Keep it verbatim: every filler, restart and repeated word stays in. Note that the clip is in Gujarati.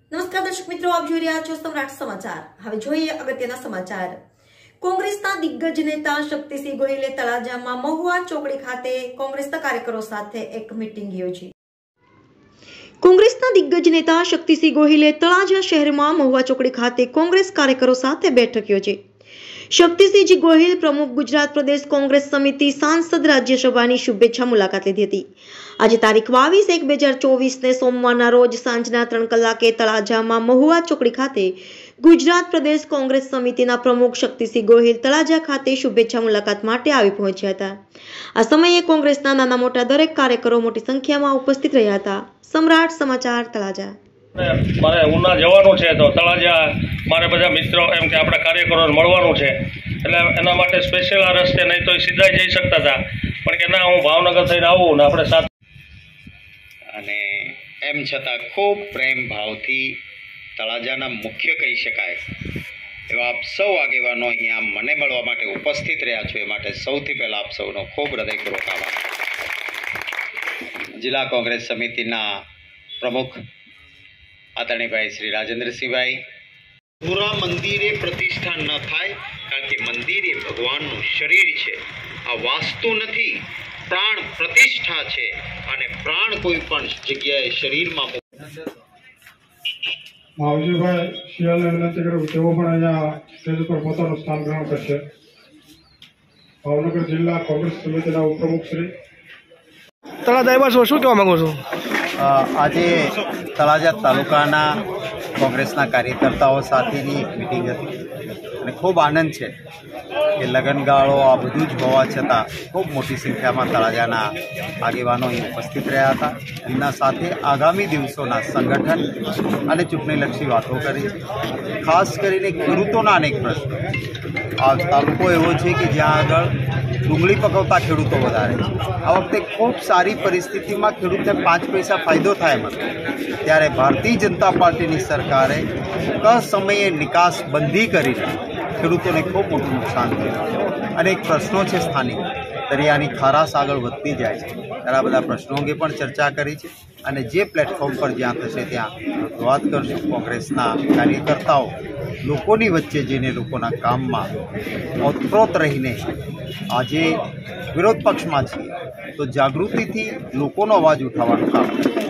નમસ્કાર દર્શક મિત્રો, આપ જોઈ રહ્યા છો સમ્રાટ સમાચાર। હવે જોઈએ અગત્યના સમાચાર। કોંગ્રેસના દિગ્ગજ નેતા શક્તિસિંહ ગોહિલે તળાજામાં મહુવા ચોકડી ખાતે કોંગ્રેસના કાર્યકરો સાથે એક મીટિંગ યોજી। કોંગ્રેસના દિગ્ગજ નેતા શક્તિસિંહ ગોહિલે તળાજા શહેરમાં મહુવા ચોકડી ખાતે કોંગ્રેસ કાર્યકરો સાથે બેઠક યોજી। શક્તિસિંહજી ગોહિલ પ્રમુખ ગુજરાત પ્રદેશ કોંગ્રેસ સમિતિ સાંસદ રાજ્યસભાની શુભેચ્છા મુલાકાત લીધી હતી। આજે તારીખ બાવીસ એક બે હજાર ચોવીસ ને સોમવારના રોજ સાંજના ત્રણ કલાકે તળાજામાં મહુવા ચોકડી ખાતે ગુજરાત પ્રદેશ કોંગ્રેસ સમિતિના પ્રમુખ શક્તિસિંહ ગોહિલ તળાજા ખાતે શુભેચ્છા મુલાકાત માટે આવી પહોંચ્યા હતા। આ સમયે કોંગ્રેસના નાના મોટા દરેક કાર્યકરો મોટી સંખ્યામાં ઉપસ્થિત રહ્યા હતા। સમ્રાટ સમાચાર તળાજા। મારે ઉના જવાનું છે તો તળાજા મારે બધા મિત્રો એમ કે આપણા કાર્યકરોને મળવાનું છે એટલે એના માટે સ્પેશિયલ આ રસ્તે નહીં તો સીધા જઈ શકતા હતા પણ કે ના હું ભાવનગર થઈને આવું ને આપણે સાથે અને એમ છતાં ખૂબ પ્રેમ ભાવથી તળાજાના મુખ્ય કહી શકાય એવા આપ સૌ આગેવાનો અહીંયા મને મળવા માટે ઉપસ્થિત રહ્યા છો એ માટે સૌથી પહેલાં આપ સૌનો ખૂબ હૃદયપૂર્વક આભાર। જિલ્લા કોંગ્રેસ સમિતિના પ્રમુખ આદરણીયભાઈ શ્રી રાજેન્દ્રસિંહભાઈ, પૂરા મંદિરે પ્રતિષ્ઠા ન થાય કારણ કે મંદિર એ ભગવાનનું શરીર છે, આ વાસ્તુ નથી, પ્રાણ પ્રતિષ્ઠા છે અને પ્રાણ કોઈ પણ જગ્યાએ શરીરમાં માવજીભાઈ શિયાળને વિનંતી કરું તેઓ પણ અહીંયા સ્ટેજ ઉપર પોતાનું સ્થાન ગ્રહણ કરશે। ભાવનગર જિલ્લા કોંગ્રેસ સમિતિના ઉપપ્રમુખ શ્રી તળાજા આવ્યા છો, શું કહેવા માંગો છો? આજે તળાજા તાલુકાના કોંગ્રેસના કાર્યકર્તાઓ સાથેની એક મિટિંગ હતી અને ખૂબ આનંદ છે કે લગનગાળો આ બધું જ હોવા છતાં ખૂબ મોટી સંખ્યામાં તળાજાના આગેવાનો અહીં ઉપસ્થિત રહ્યા હતા। એમના સાથે આગામી દિવસોના સંગઠન અને ચૂંટણીલક્ષી વાતો કરી છે। ખાસ કરીને ખેડૂતોના અનેક પ્રશ્નો, આ તાલુકો એવો છે કે જ્યાં આગળ ડુંગળી પકવતા ખેડૂતો વધારે છે। આ વખતે ખૂબ સારી પરિસ્થિતિમાં ખેડૂતને પાંચ પૈસા ફાયદો થાય એમ ત્યારે ભારતીય જનતા પાર્ટીની સરકારે કસમયે નિકાસ બંધી કરીને ખેડૂતોને ખૂબ મોટું નુકસાન થયું। અનેક પ્રશ્નો છે સ્થાનિક, દરિયાની ખારાશ આગળ વધતી જાય છે ત્યારે આ બધા પ્રશ્નો અંગે પણ ચર્ચા કરી છે અને જે પ્લેટફોર્મ પર જ્યાં થશે ત્યાં વાત કરશું। કોંગ્રેસના કાર્યકર્તાઓ લોકોની વચ્ચે જઈને લોકોના કામમાં ઓતપ્રોત રહીને આજે વિરોધ પક્ષમાં છીએ તો જાગૃતિથી લોકોનો અવાજ ઉઠાવવાનું કામ